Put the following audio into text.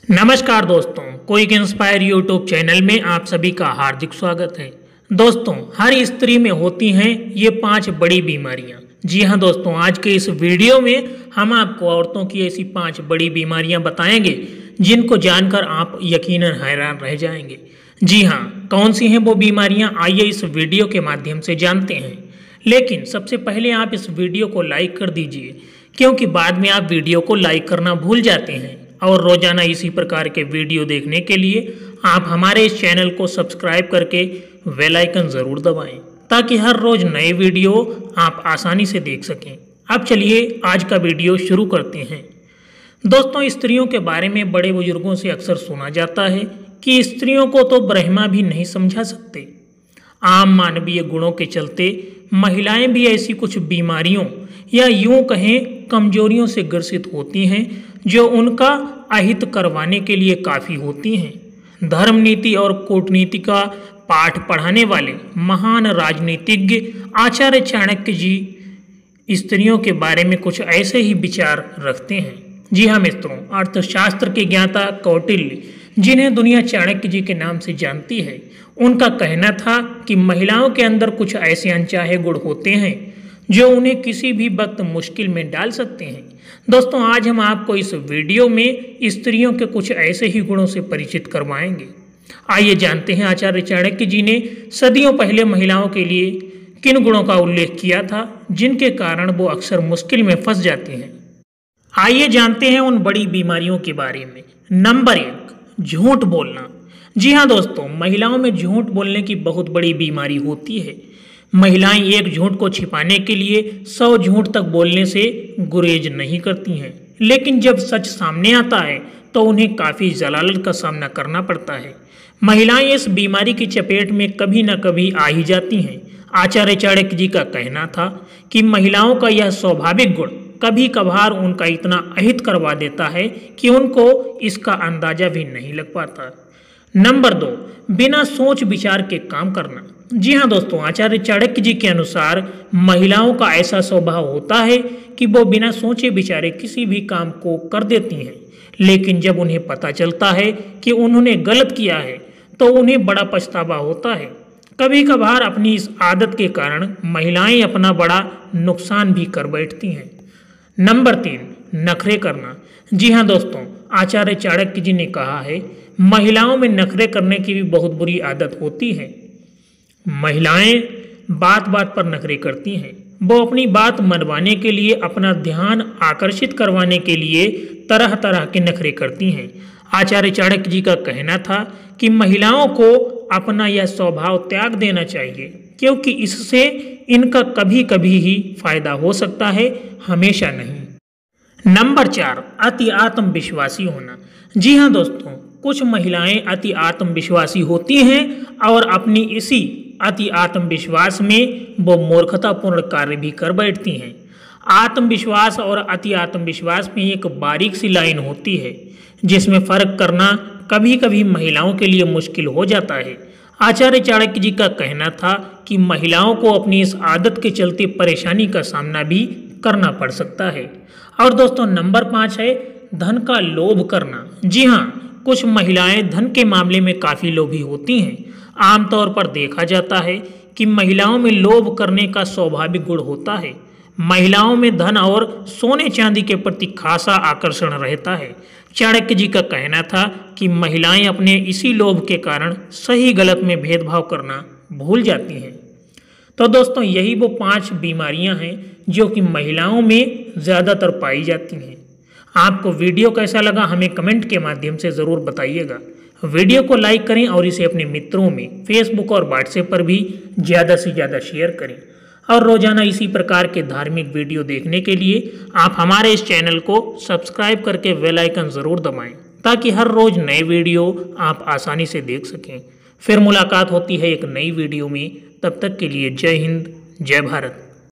नमस्कार दोस्तों, quick inspire YouTube channel में आप सभी का हार्दिक स्वागत है। दोस्तों, हर स्त्री में होती हैं ये 5 बड़ी बीमारियां। जी हां दोस्तों, आज के इस वीडियो में हम आपको औरतों की ऐसी 5 बड़ी बीमारियां बताएंगे जिनको जानकर आप यकीनन हैरान रह जाएंगे। जी हां, कौन सी हैं वो बीमारियां, आइए इस वीडियो के माध्यम से जानते हैं। लेकिन सबसे पहले आप इस वीडियो को लाइक कर दीजिए, क्योंकि बाद में आप वीडियो को लाइक करना भूल जाते हैं। और रोजाना इसी प्रकार के वीडियो देखने के लिए आप हमारे इस चैनल को सब्सक्राइब करके बेल आइकन ज़रूर दबाएं, ताकि हर रोज नए वीडियो आप आसानी से देख सकें। अब चलिए आज का वीडियो शुरू करते हैं। दोस्तों, स्त्रियों के बारे में बड़े बुजुर्गों से अक्सर सुना जाता है कि स्त्रियों को तो ब्रह्मा भी नहीं समझा सकते। आम मानवीय गुणों के चलते महिलाएं भी ऐसी कुछ बीमारियों या यूं कहें कमजोरियों से ग्रसित होती हैं जो उनका अहित करवाने के लिए काफ़ी होती हैं। धर्म नीति और कूटनीति का पाठ पढ़ाने वाले महान राजनीतिज्ञ आचार्य चाणक्य जी स्त्रियों के बारे में कुछ ऐसे ही विचार रखते हैं। जी हाँ मित्रों, अर्थशास्त्र के ज्ञाता कौटिल्य, जिन्हें दुनिया चाणक्य जी के नाम से जानती है, उनका कहना था कि महिलाओं के अंदर कुछ ऐसे अनचाहे गुण होते हैं जो उन्हें किसी भी वक्त मुश्किल में डाल सकते हैं। दोस्तों, आज हम आपको इस वीडियो में स्त्रियों के कुछ ऐसे ही गुणों से परिचित करवाएंगे। आइए जानते हैं आचार्य चाणक्य जी ने सदियों पहले महिलाओं के लिए किन गुणों का उल्लेख किया था जिनके कारण वो अक्सर मुश्किल में फंस जाती हैं। आइए जानते हैं उन बड़ी बीमारियों के बारे में। नंबर 1, झूठ बोलना। जी हाँ दोस्तों, महिलाओं में झूठ बोलने की बहुत बड़ी बीमारी होती है। महिलाएं एक झूठ को छिपाने के लिए 100 झूठ तक बोलने से गुरेज नहीं करती हैं, लेकिन जब सच सामने आता है तो उन्हें काफ़ी जलालत का सामना करना पड़ता है। महिलाएं इस बीमारी की चपेट में कभी न कभी आ ही जाती हैं। आचार्य चाणक्य जी का कहना था कि महिलाओं का यह स्वाभाविक गुण कभी कभार उनका इतना अहित करवा देता है कि उनको इसका अंदाजा भी नहीं लग पाता। नंबर 2, बिना सोच विचार के काम करना। जी हाँ दोस्तों, आचार्य चाणक्य जी के अनुसार महिलाओं का ऐसा स्वभाव होता है कि वो बिना सोचे विचारे किसी भी काम को कर देती हैं, लेकिन जब उन्हें पता चलता है कि उन्होंने गलत किया है तो उन्हें बड़ा पछतावा होता है। कभी कभार अपनी इस आदत के कारण महिलाएं अपना बड़ा नुकसान भी कर बैठती हैं। नंबर 3, नखरे करना। जी हाँ दोस्तों, आचार्य चाणक्य जी ने कहा है, महिलाओं में नखरे करने की भी बहुत बुरी आदत होती है। महिलाएं बात बात पर नखरे करती हैं। वो अपनी बात मनवाने के लिए, अपना ध्यान आकर्षित करवाने के लिए तरह तरह के नखरे करती हैं। आचार्य चाणक्य जी का कहना था कि महिलाओं को अपना यह स्वभाव त्याग देना चाहिए, क्योंकि इससे इनका कभी कभी ही फायदा हो सकता है, हमेशा नहीं। नंबर 4, अति आत्मविश्वासी होना। जी हाँ दोस्तों, कुछ महिलाएं अति आत्मविश्वासी होती हैं और अपनी इसी अति आत्मविश्वास में वो मूर्खतापूर्ण कार्य भी कर बैठती हैं। आत्मविश्वास और अति आत्मविश्वास में एक बारीक सी लाइन होती है, जिसमें फर्क करना कभी कभी महिलाओं के लिए मुश्किल हो जाता है। आचार्य चाणक्य जी का कहना था कि महिलाओं को अपनी इस आदत के चलते परेशानी का सामना भी करना पड़ सकता है। और दोस्तों, नंबर 5 है धन का लोभ करना। जी हाँ, कुछ महिलाएं धन के मामले में काफ़ी लोभी होती हैं। आमतौर पर देखा जाता है कि महिलाओं में लोभ करने का स्वाभाविक गुण होता है। महिलाओं में धन और सोने चांदी के प्रति खासा आकर्षण रहता है। चाणक्य जी का कहना था कि महिलाएं अपने इसी लोभ के कारण सही गलत में भेदभाव करना भूल जाती हैं। तो दोस्तों, यही वो 5 बीमारियां हैं जो कि महिलाओं में ज़्यादातर पाई जाती हैं। आपको वीडियो कैसा लगा हमें कमेंट के माध्यम से ज़रूर बताइएगा। वीडियो को लाइक करें और इसे अपने मित्रों में फेसबुक और व्हाट्सएप पर भी ज़्यादा से ज़्यादा शेयर करें। और रोजाना इसी प्रकार के धार्मिक वीडियो देखने के लिए आप हमारे इस चैनल को सब्सक्राइब करके बेल आइकन ज़रूर दबाएं, ताकि हर रोज़ नए वीडियो आप आसानी से देख सकें। फिर मुलाकात होती है एक नई वीडियो में। तब तक के लिए जय हिंद, जय भारत।